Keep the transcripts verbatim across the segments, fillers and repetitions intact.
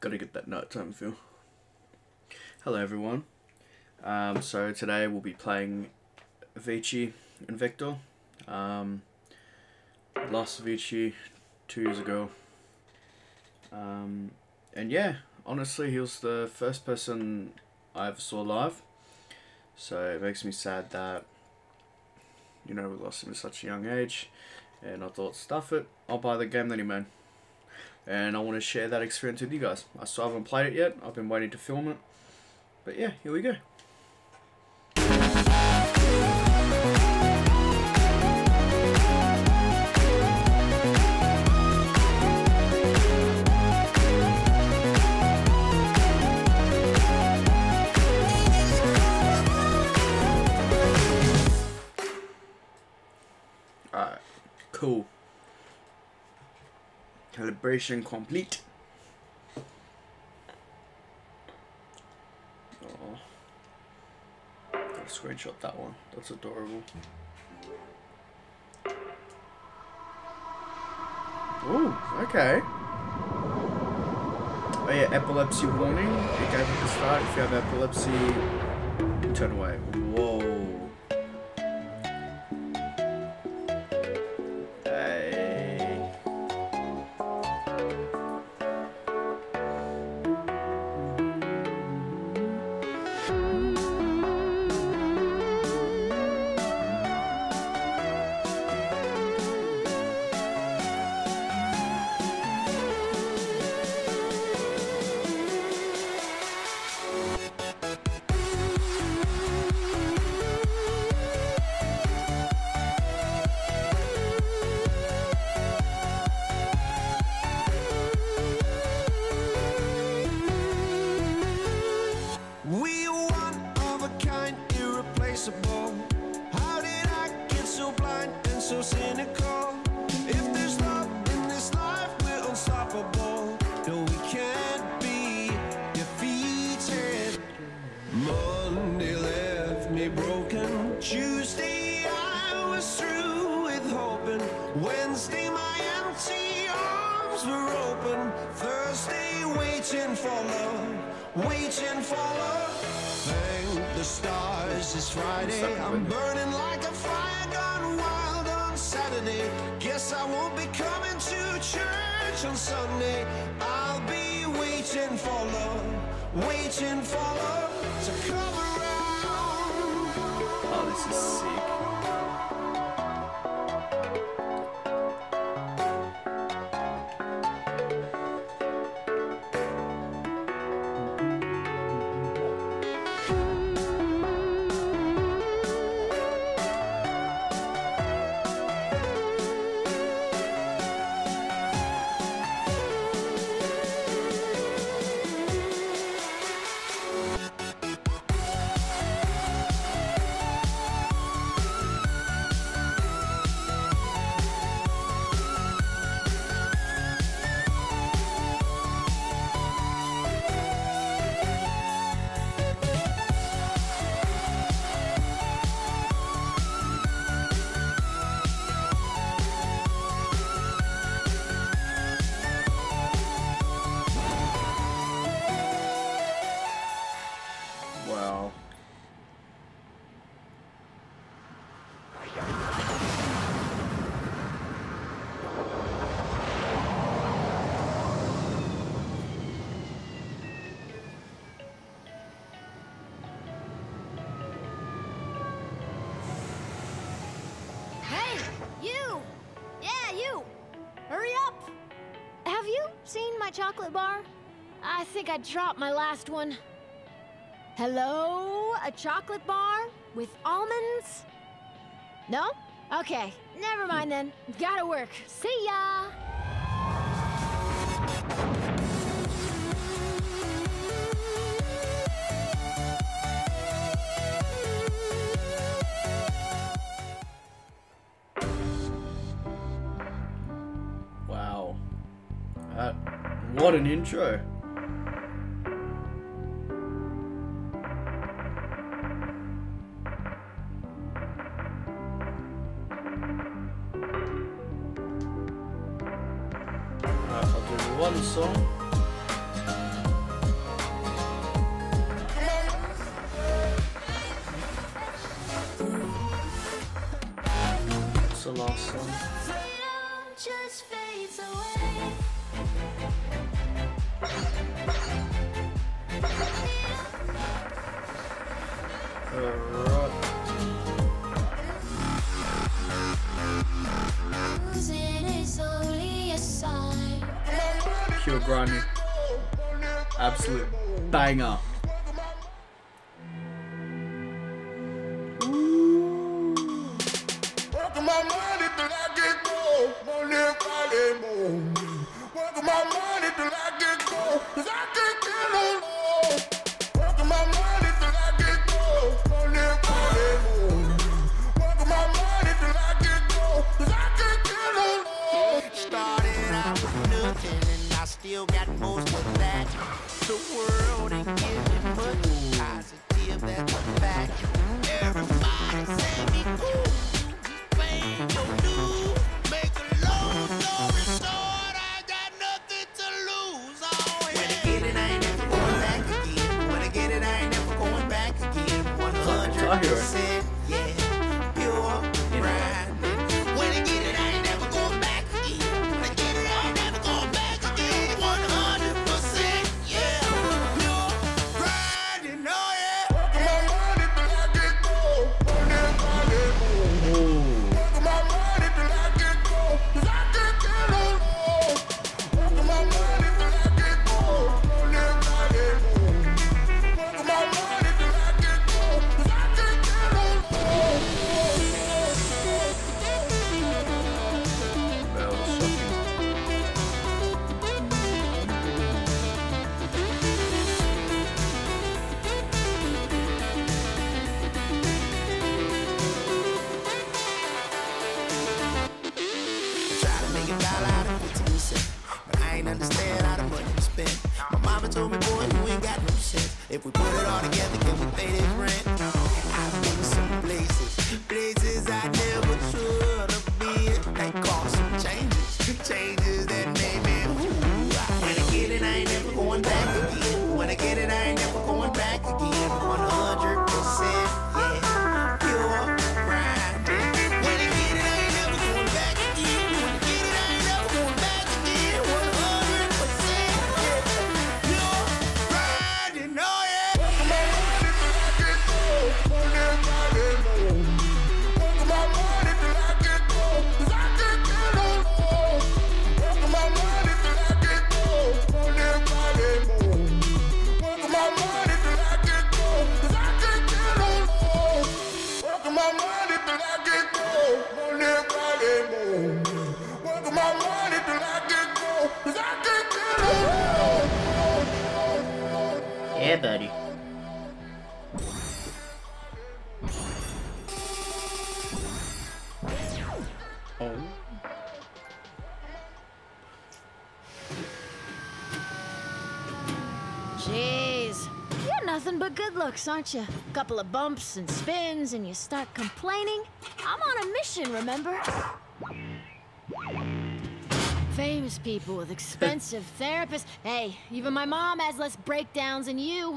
Gotta get that nighttime feel. Hello everyone. Um, so today we'll be playing AVICII Invector. Um, lost AVICII two years ago. Um, and yeah, honestly he was the first person I ever saw live. So it makes me sad that, you know, we lost him at such a young age. And I thought, stuff it, I'll buy the game that he made. And I want to share that experience with you guys. I still haven't played it yet. I've been waiting to film it. But yeah, here we go. Alright, cool. Calibration complete. Oh, gotta screenshot that one. That's adorable. Oh, okay. Oh yeah, epilepsy warning. It gave at the start. If you have epilepsy, turn away. Whoa. How did I get so blind and so cynical? If there's love in this life, we're unstoppable. No, we can't be defeated. Monday left me broken. Tuesday I was through with hoping. Wednesday my empty arms were open. Thursday waiting for love, waiting for love. Thank the stars, it's Friday. I'm burning like a fire gone wild on Saturday. Guess I won't be coming to church on Sunday. I'll be waiting for love, waiting for love to come around. Oh, this is sick. Wow. Hey, you! Yeah, you! Hurry up! Have you seen my chocolate bar? I think I dropped my last one. Hello? A chocolate bar with almonds? No? Okay, never mind then. Gotta work. See ya! Wow. Uh, what an intro. One song. was the last song? Just fades away. Alright. Pure grinding. Absolute banger. Working my money till I get gold. Money Friday morning. Working my money till I get gold. Cause I can't get no more. Working my money till I get gold. Money Friday morning. Working my money till I get gold. Cause I can't get no more. Started out with nothing and I still got most of that. The world ain't giving much positive, that's a fact. Everybody say me cool. If we put it all together, can we pay this rent? I've been to some places, places I never should have been. They caused some changes, changes that made me ooh. When I get it, I ain't never going back again. When I get it, I ain't never going back again. one hundred percent, yeah, pure grinding. When I get it, I ain't never going back again. When I get it, I ain't never going back again. one hundred percent, yeah, pure grinding. Oh, yeah, buddy. Oh. Jeez, you're nothing but good looks, aren't you? Couple of bumps and spins and you start complaining? I'm on a mission, remember? Famous people with expensive therapists. Hey, even my mom has less breakdowns than you.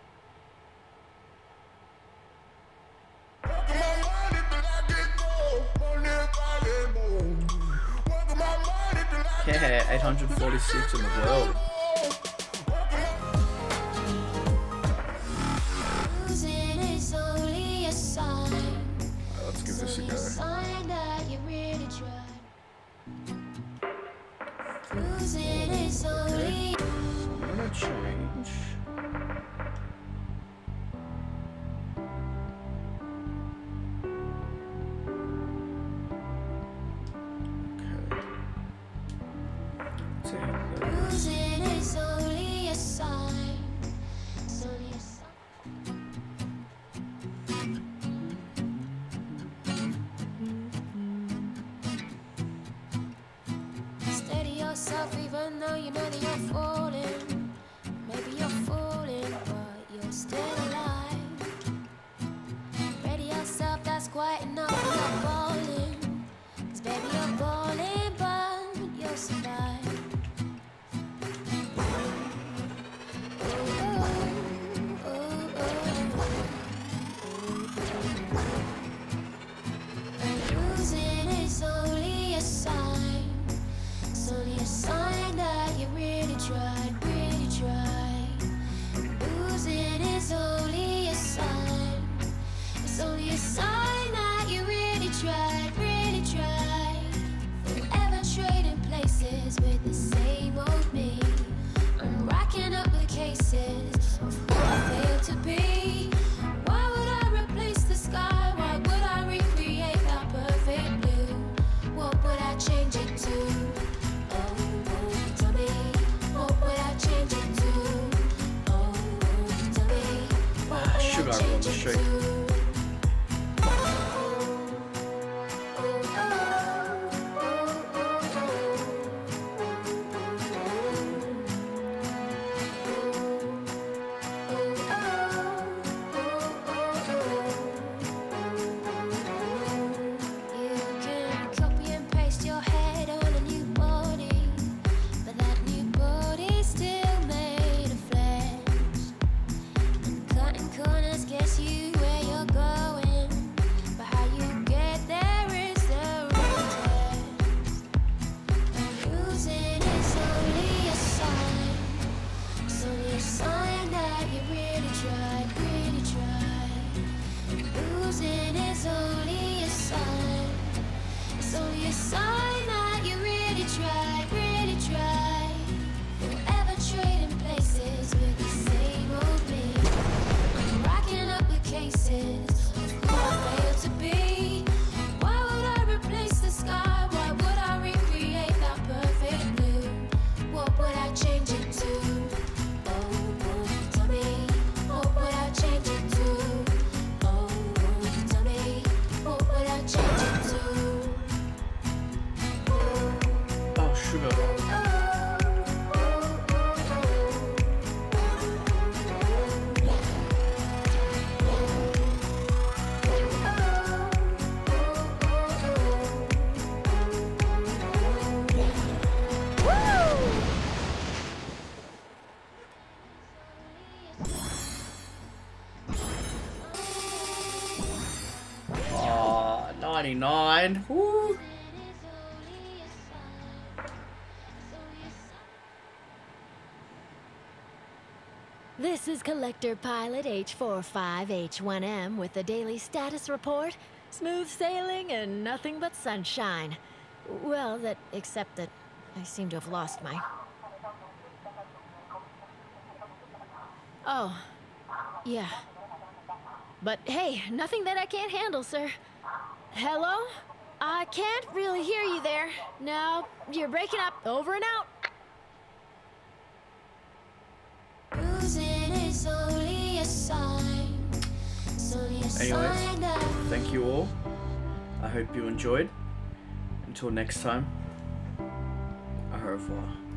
Yeah, eight hundred forty-six in the world. Let's give this a go. Okay. I'm gonna change. Okay. ninety-nine. Woo. This is Collector Pilot H forty-five H one M with the daily status report. Smooth sailing and nothing but sunshine. Well, that except that I seem to have lost my... Oh, yeah. But hey, nothing that I can't handle, sir. Hello? I can't really hear you there. No, you're breaking up. Over and out. Anyways, thank you all. I hope you enjoyed. Until next time, au revoir.